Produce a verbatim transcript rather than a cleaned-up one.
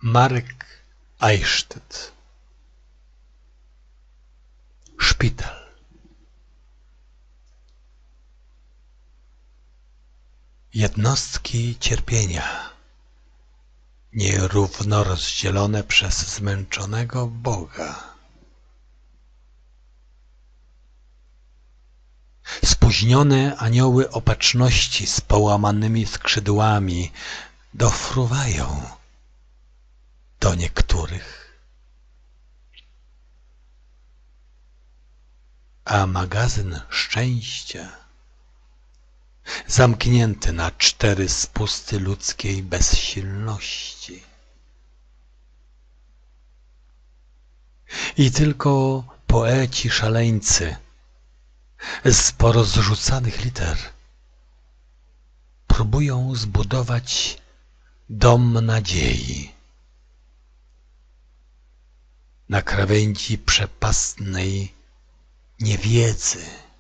Marek Eichstätt. Szpital. Jednostki cierpienia, nierówno rozdzielone przez zmęczonego Boga. Spóźnione anioły opatrzności z połamanymi skrzydłami dofruwają do niektórych, a magazyn szczęścia zamknięty na cztery spusty ludzkiej bezsilności. I tylko poeci szaleńcy z porozrzucanych liter próbują zbudować dom nadziei na krawędzi przepastnej niewiedzy.